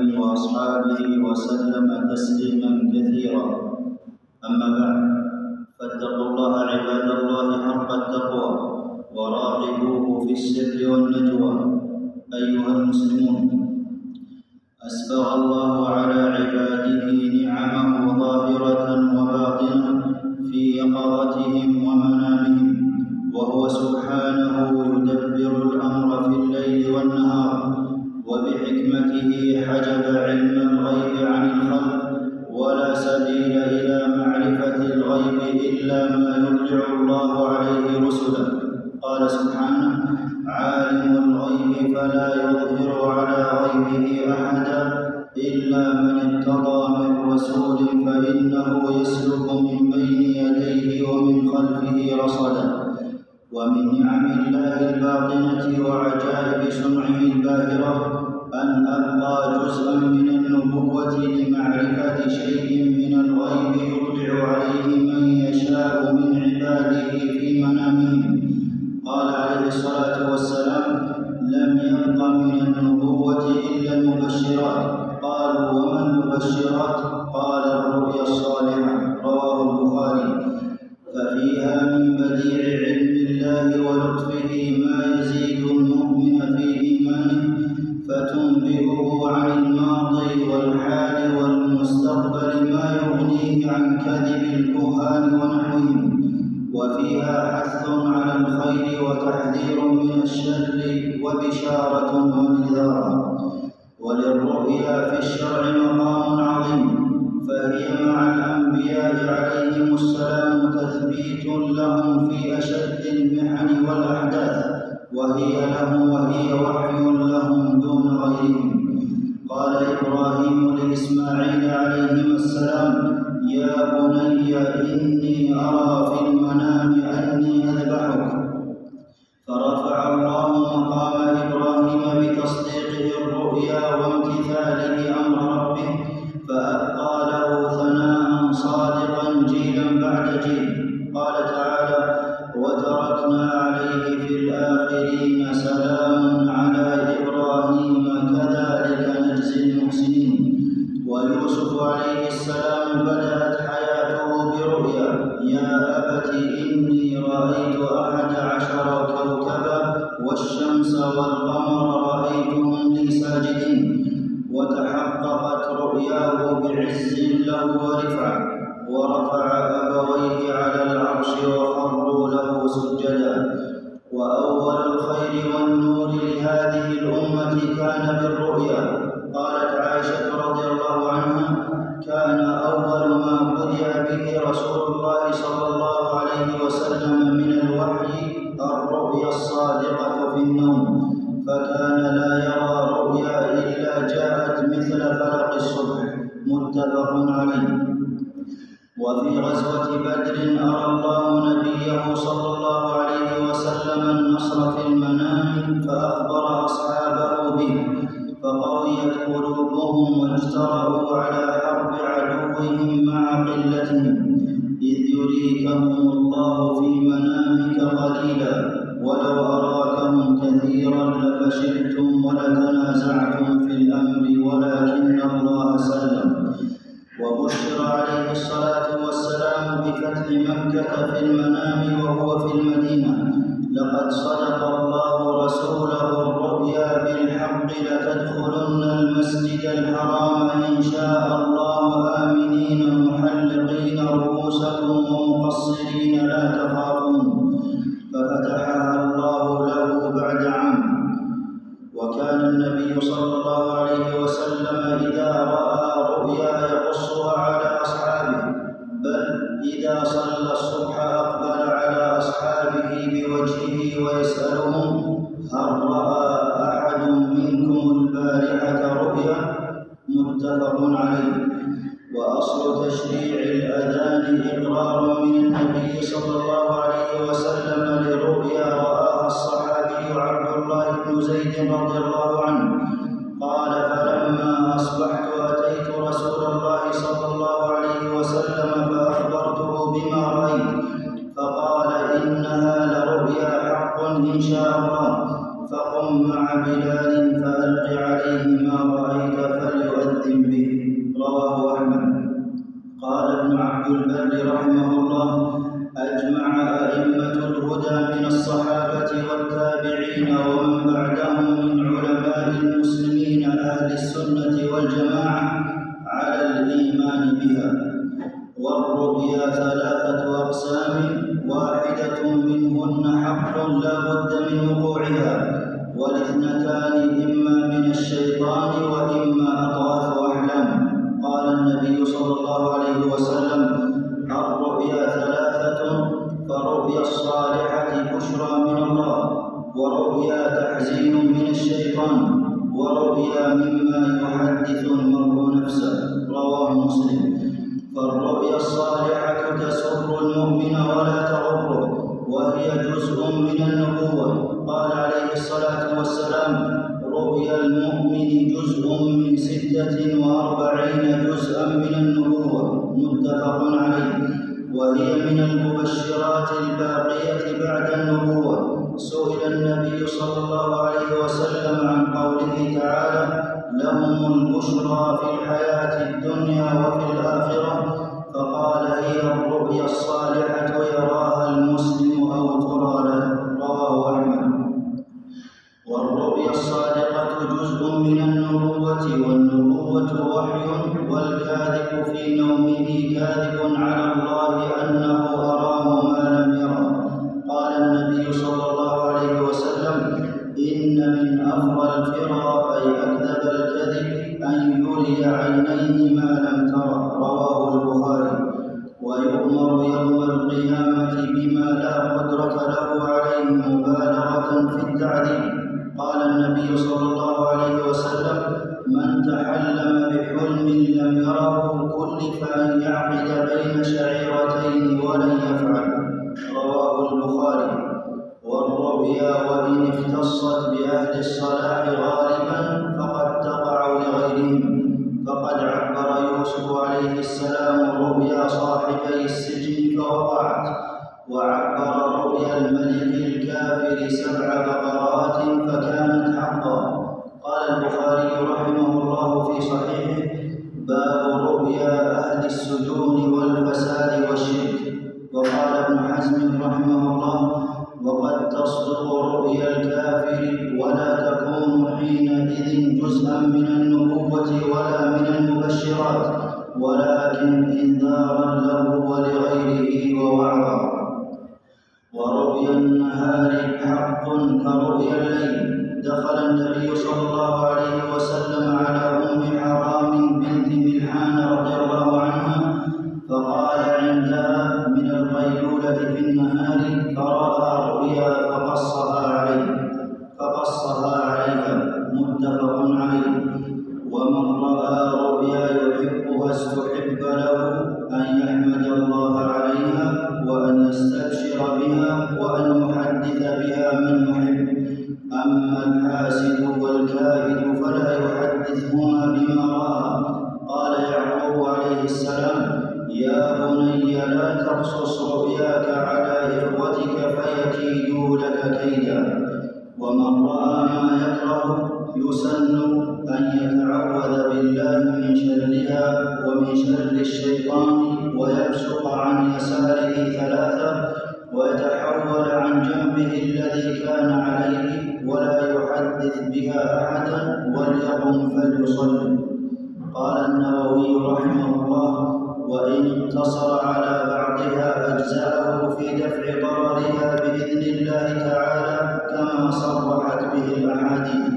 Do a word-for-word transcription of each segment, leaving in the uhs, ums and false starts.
محمد وأصحابه وسلم تسليما كثيرا. أما بعد، فاتقوا الله عباد الله حق التقوى وراقبوه في السر والنجوى. أيها المسلمون، أسبغ الله على عباده نعمه ظاهرة وباطنة في يقظتهم ومنامهم، وهو سبحانه يدبر الأمر في الليل والنهار، وبحكمته حجب علم الغيب عن الخلق، ولا سبيل إلى معرفة الغيب إلا ما يطلع الله عليه رسله. قال سبحانه: عالم الغيب فلا يظهر على غيبه أحدا إلا من ارتضى من رسول فإنه يسلك من بين يديه ومن خلفه رصدا. ومن نعم الله الباطنة وعجائب صنعه الباهرة أن أبقى جزءا من النبوة لمعرفة شيء من الغيب يطلع عليه من يشاء من عباده في منامهم. قال عليه الصلاة والسلام: لم يبق من النبوة إلا المبشرات. قالوا: وما المبشرات؟ قال: الرؤيا الصالحة. رواه البخاري. ففيها من بديع علم الله ولطفه ما يزيد المؤمن في إيمانه، فتنبئه عن الماضي والحال والمستقبل ما يغنيه عن كذب الكهان ونحوهم. وفيها حث على الخير وتحذير من الشر وبشارة ونذارة. وللرؤيا في الشرع مقام عظيم، فهي مع الأنبياء عليهم السلام تثبيت لهم في أشد المحن والأحداث، وهي لهم وهي وحي لهم دون غيرهم. قال إبراهيم لإسماعيل عليهما السلام: يا بني إني أرى في المنام أني أذبحك. فرفع الله مقام إبراهيم بتصديقه الرؤيا وامتثاله أمر ربه، فأبقى له ثناء صادقا جيلا بعد جيل. قال تعالى: وتركنا عليه في الآخرين سلام على إبراهيم كذلك نجزي المحسنين. ويوسف عليه السلام بدأت حياته برؤيا: يا أبت إني رأيت أحد عشر كوكبا والشمس والقمر رأيتهم لي ساجدين. وتحققت رؤياه بعز له ورفعة، ورفع أبويه على العرش وخروا له سجدا. وأول الخير والنور لهذه الأمة كان بالرؤيا. قالت عائشة رضي الله عنها: كان أول ما بدأ به رسول الله صلى الله عليه وسلم من الوحي الرؤيا الصادقة في النوم، فكان لا يرى رؤيا إلا جاءت مثل فلق الصبح. متفق عليه. وفي غزوة بدر أرى الله نبيه صلى الله عليه وسلم النصر في المنام، فأخبر أصحابه به، فقويت قلوبهم واجترأوا على حرب عدوهم مع قلتهم. إذ يريكهم الله في منامك قليلا ولو أراكهم كثيرا لفشلتم ولتنازعتم في الأمر ولكن الله سلم. وبشر عليه الصلاة والسلام بفتح مكة في المنام وهو في المدينة: لقد صدق الله رسوله الرؤيا بالحق لتدخلن المسجد الحرام إن شاء الله آمنين محلقين رؤوسكم ومقصرين لا تخافون. ففتحها الله له بعد عام. وكان النبي صلى الله عليه وسلم إذا رأى رؤيا يقصها على أصحابه، بل إذا صلى الصبح أقبل على أصحابه بوجهه ويسألهم: هل رأى أحد منكم البارحة رؤيا؟ متفق عليه. وأصل تشريع الأذان إقرار من النبي صلى الله عليه وسلم لرؤيا رآها الصحابي عبد الله بن زيد رضي الله عنه. قال: فلما أصبحت أتيت رسول الله صلى الله عليه وسلم فأخبرته بما رأيت، فقال: إنها لرؤيا حق إن شاء الله، فقم مع بلال فألق عليه ما رأيت فليؤذن عبد البر رحمه الله: أجمع أئمة الهدى من الصحابة والتابعين ومن بعدهم من علماء المسلمين أهل السنة والجماعة على الإيمان بها. والرؤيا ثلاثة أقسام: واحدة منهن حق لا بد من وقوعها، والاثنتان إما من الشيطان وإما أضغاث أحلام. قال النبي صلى الله عليه وسلم: الرؤيا ثلاثة: فرؤيا الصالحة بشرى من الله، ورؤيا تحزين من الشيطان، ورؤيا مما يحدث المرء نفسه. رواه مسلم. فالرؤيا الصالحة تسر المؤمن ولا تغره، وهي جزء من النبوة. قال عليه الصلاة والسلام: رؤيا المؤمن جزء من ستة وأربعين جزءا من النبوة. متفق عليه. وهي من المبشرات الباقية بعد النبوة. سئل النبي صلى الله عليه وسلم عن قوله تعالى: لهم البشرى في الحياة الدنيا وفي الآخرة، فقال: هي الرؤيا الصالحة يراها المسلم أو ترى له. رواه أحمد. والرؤيا الصادقة جزء من النبوة، والنبوة وحي، والكاذب في نومه كاذب على الله أنه أراه ما لم يره. قال النبي صلى الله عليه وسلم: إن من أفضل الفرى أي أكذب الكذب أن يري عينيه ما لم تر. رواه البخاري. ويؤمر يوم القيامة بما لا قدرة له عليه مبالغة في التعذيب. قال النبي صلى الله عليه وسلم: من تحلم بحلم لم يره كلف أن يعقد بين شعيرتين ولن يفعل. رواه البخاري. والرؤيا وإن اختصت بأهل الصلاح غالبا فقد تقع لغيرهم، فقد عبر يوسف عليه السلام رؤيا صاحبي السجن فوقعت، وعبر رؤيا الملك الكافر سبع بقرات فكانت حقا. قال البخاري رحمه الله في صحيحه: باب رؤيا أهل السجون والفساد والشرك. وقال ابن حزم رحمه الله: وقد تصدق رؤيا الكافر ولا تكون حينئذ جزءا من النبوة ولا من المبشرات، ولكن إنذارا له ولغيره ووعظا. ورؤيا النهار حق كرؤيا الليل. دخل النبي صلى الله عليه وسلم على أم حرام بنت ملحان رضي الله عنها، فقال عندها من القيلولة في النهار، فرأى رؤيا فقصها عليه فقصها عليها. متفق عليه. ومن رأى رؤيا يحبها استحب له أن يحمد الله عليها، وأن يستبشر بها، وأن يحدث بها من يحب. أما الحاسد والكاهن فلا يحدثهما بما رأى. قال يعقوب عليه السلام: يا بني لا تقصص رؤياك على إخوتك فيكيدوا لك كيدا. ومن رأى ما يكره يسن أن يتعوذ بالله من شرها ومن شر الشيطان، ويبصق عن يساره ثلاثة، ويتحول عن جنبه الذي كان عليه، ولا يحدث بها أحدا، وليقم فليصلي. قال النووي رحمه الله: وإن اقتصر على بعضها أجزاءه في دفع ضررها بإذن الله تعالى كما صرحت به الأحاديث.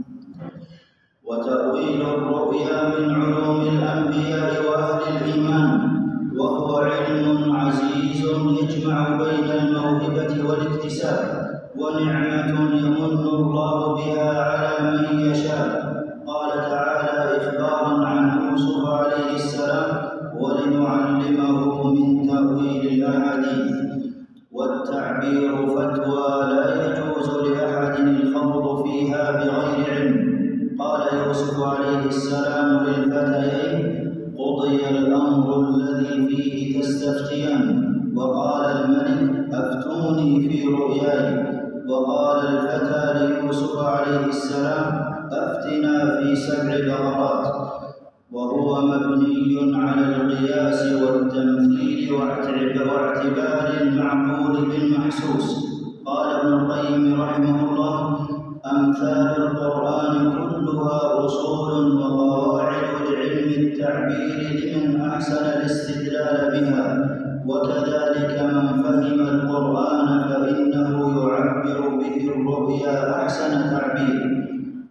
وتأويل الرؤيا من علوم الأنبياء وأهل الإيمان، وهو علم عزيز يجمع بين الموهبة والاكتساب، ونعمة يمن الله بها على من يشاء. قال تعالى إخبارا عن يوسف عليه السلام: ولنعلمه من تأويل الأحاديث. والتعبير فتوى لا يجوز لأحد الخوض فيها بغير علم. قال يوسف عليه السلام للفتيين: قضي الأمر الذي فيه تستفتيان. وقال الملك: أفتوني في رؤياي. وقال الفتى ليوسف عليه السلام: أفتنا في سبع بقرات. وهو مبني على القياس والتمثيل واعتبار المعقول بالمحسوس. قال ابن القيم رحمه الله: أمثال القرآن كلها أصول وقواعد لعلم التعبير لمن أحسن الاستدلال بها، وكذلك من فهم القرآن فإنه يعبر به الرؤيا أحسن تعبير.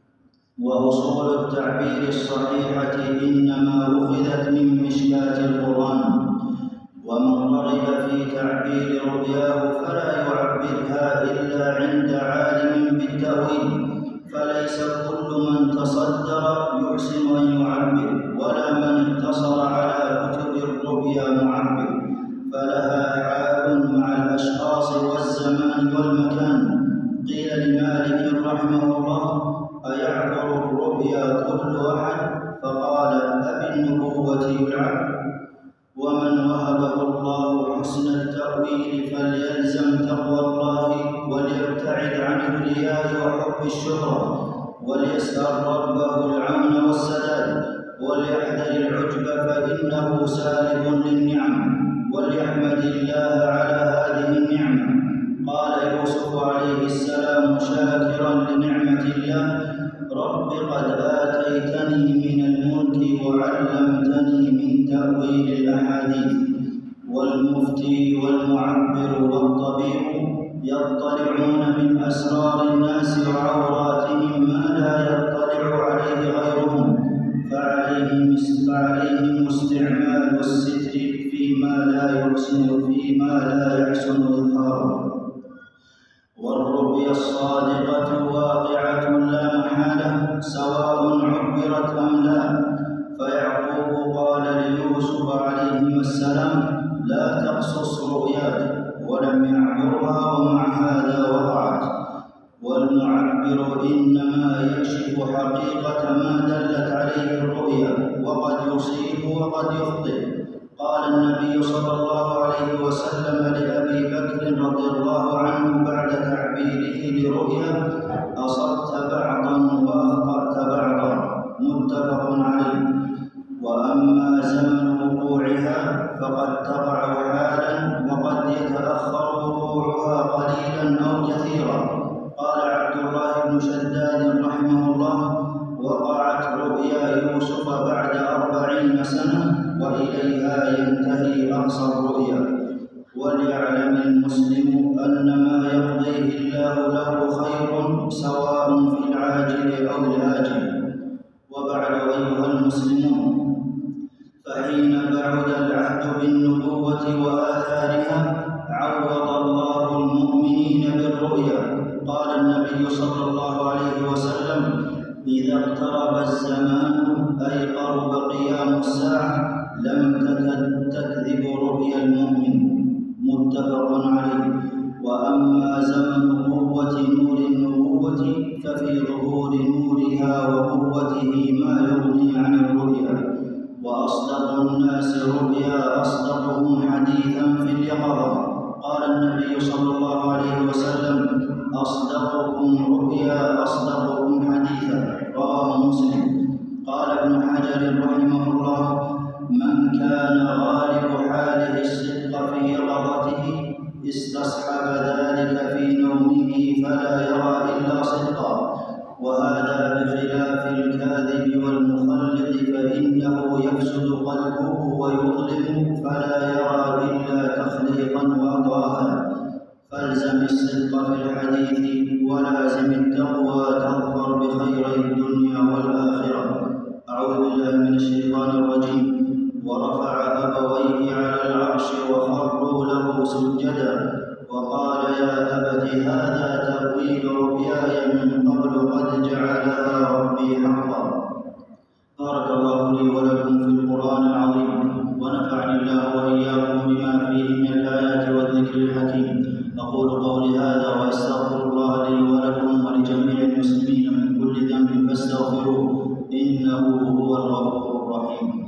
وأصول التعبير الصحيحة إنما أخذت من مشكاة القرآن، ومن رغب في تعبير رؤياه فلا يعبرها إلا عند عالم بالتأويل، فليس كل من تصدر يحسن أن يعبر، ولا من اقتصر على كتب الرؤيا معبر، فلها حال مع الأشخاص والزمان والمكان. قيل لمالك رحمه الله: أيعبر الرؤيا كل أحد؟ فقال: أبالنبوة يلعب؟ ومن وهبه الله حسن التأويل فليلزم تقوى الله، وليبتعد عن الرياء وحب الشهرة، وليسأل ربه العون والسداد، وليحذر العجب فإنه سالب للنعم، وليحمد الله على هذه النعمة. قال يوسف عليه السلام شاكرا لنعمة الله: رب قد آتيتني من الملك وعلمتني من تأويل الأحاديث. والمفتي والمعبر والطبيب يطلعون من أسرار الناس وعوراتهم ما لا يطلع عليه غيرهم، فعليهم فعليهم استعمال الستر فيما لا يحسن فيما لا يحسن إظهاره. والرؤيا الصادقة واقعة لا محالة، سواء عبرت أم لا. فيعقوب قال ليوسف عليه السلام: لا تقصص رؤياك، ولم يعبرها ومع هذا وقعت. والمعبر إنما يكشف حقيقة ما دلت عليه الرؤيا، وقد يصيب وقد يخطئ. قال النبي صلى الله عليه وسلم لأبي بكر رضي الله عنه بعد تعبيره لرؤيا: أصبت بعضا وأخطأت بعضا، متفق عليه. وأما زمن وقوعها فقد تقع حالا، وقد يتأخر وقوعها قليلا أو كثيرا. قال عبد الله بن شداد رحمه الله: وقعت رؤيا يوسف بعد أربعين سنة، وإليها ينتهي أقصى الرؤيا. وليعلم المسلم أن ما يقضيه الله له خير، سواء في العاجل أو الآجل. وبعد أيها المسلمون، فحين بعد العهد بالنبوة وآثارها عوض الله المؤمنين بالرؤيا. قال النبي صلى الله عليه وسلم: إذا اقترب الزمان أي قرب قيام الساعة لم تكد تكذب رؤيا المؤمن، متفق عليه. وأما زمن قوة نور النبوة ففي ظهور نورها وقوته ما يغني عن الرؤيا. وأصدق الناس رؤيا أصدقهم حديثا في اليقظة. قال النبي صلى الله عليه وسلم: أصدقكم رؤيا أصدقكم حديثا، رواه مسلم. قال ابن حجر رحمه الله: من كان غالب حاله الصدق في يقظته استصحب ذلك في نومه فلا يرى إلا صدقا، وهذا بخلاف الكاذب والمخلط، فإنه يفسد قلبه ويظلم فلا يرى إلا تخليطا وأطرافا. فالزم الصدق في الحديث ولازم التقوى تظفر بخير الدنيا والآخرة. أعوذ بالله من الشيطان الرجيم. ورفع أبويه على العرش وخروا له سجدا، وقال: يا أبت هذا تأويل رؤياي من قبل قد جعلها ربي حقا. بارك الله لي ولكم في القرآن العظيم، ونفعني الله وإياكم بما فيه من الآيات والذكر الحكيم. أقول قولي هذا وأستغفر الله لي ولكم ولجميع المسلمين من كل ذنب فاستغفروه إنه هو الغفور الرحيم.